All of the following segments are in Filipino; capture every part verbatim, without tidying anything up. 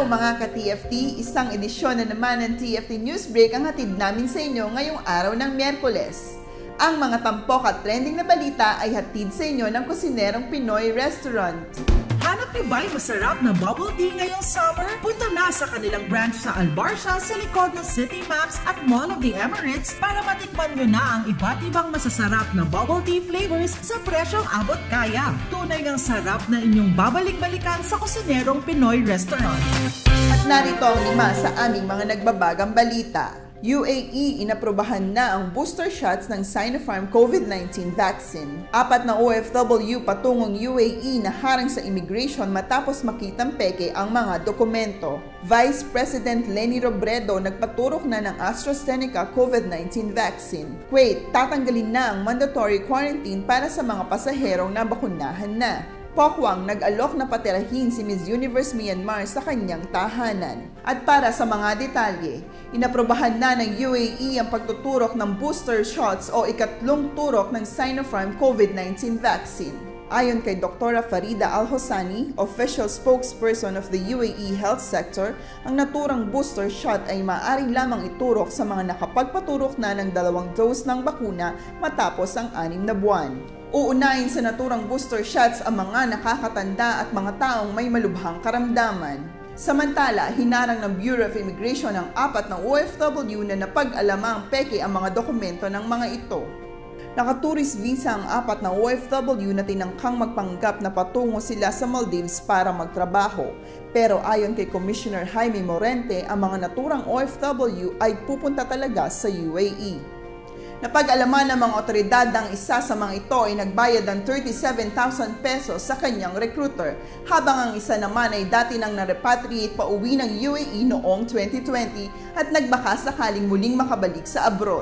Hello mga ka-T F T! Isang edisyon na naman ng T F T News Break ang hatid namin sa inyo ngayong araw ng Miyerkules. Ang mga tampok at trending na balita ay hatid sa inyo ng Kusinerong Pinoy Restaurant. Hanap niyo ba'y masarap na bubble tea ngayong summer? Punta na sa kanilang branch sa Albarcia sa likod ng City Max at Mall of the Emirates para matikman nyo na ang iba't ibang masasarap na bubble tea flavors sa presyong abot kaya. Tunay ng sarap na inyong babalik-balikan sa Kusinerong Pinoy Restaurant. At narito ang lima sa aming mga nagbabagang balita. U A E inaprubahan na ang booster shots ng Sinopharm COVID nineteen vaccine. Apat na O F W patungong U A E na harang sa immigration matapos makitang peke ang mga dokumento. Vice President Leni Robredo nagpaturok na ng AstraZeneca COVID nineteen vaccine. Kuwait, tatanggalin na ang mandatory quarantine para sa mga pasaherong nabakunahan na. Pokwang nag-alok na patirahin si Miss Universe Myanmar sa kanyang tahanan. At para sa mga detalye, inaprobahan na ng U A E ang pagtuturok ng booster shots o ikatlong turok ng Sinopharm COVID nineteen vaccine. Ayon kay Doktora Farida Al-Hosani, official spokesperson of the U A E health sector, ang naturang booster shot ay maaari lamang iturok sa mga nakapagpaturok na ng dalawang dose ng bakuna matapos ang anim na buwan. Uunahin sa naturang booster shots ang mga nakakatanda at mga taong may malubhang karamdaman. Samantala, hinarang ng Bureau of Immigration ang apat na O F W na napag-alamang peke ang mga dokumento ng mga ito. Nakatourist visa ang apat na O F W na tinangkang magpanggap na patungo sila sa Maldives para magtrabaho. Pero ayon kay Commissioner Jaime Morente, ang mga naturang O F W ay pupunta talaga sa U A E. Napag-alaman ng mga otoridad ang isa sa mga ito ay nagbayad ng thirty-seven thousand pesos sa kanyang recruiter, habang ang isa naman ay dati nang na-repatriate pa uwi ng U A E noong twenty twenty at nagbaka sakaling muling makabalik sa abroad.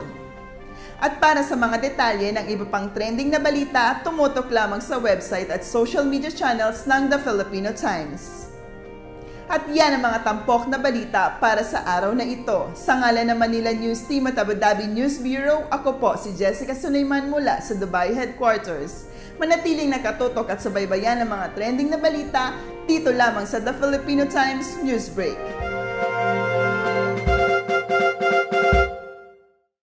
At para sa mga detalye ng iba pang trending na balita, tumutok lamang sa website at social media channels ng The Filipino Times. At yan ang mga tampok na balita para sa araw na ito. Sa ngalan ng Manila News Team at Abu Dhabi News Bureau, ako po si Jessica Sulaiman mula sa Dubai Headquarters. Manatiling nakatutok at subaybayan ng mga trending na balita dito lamang sa The Filipino Times News Break.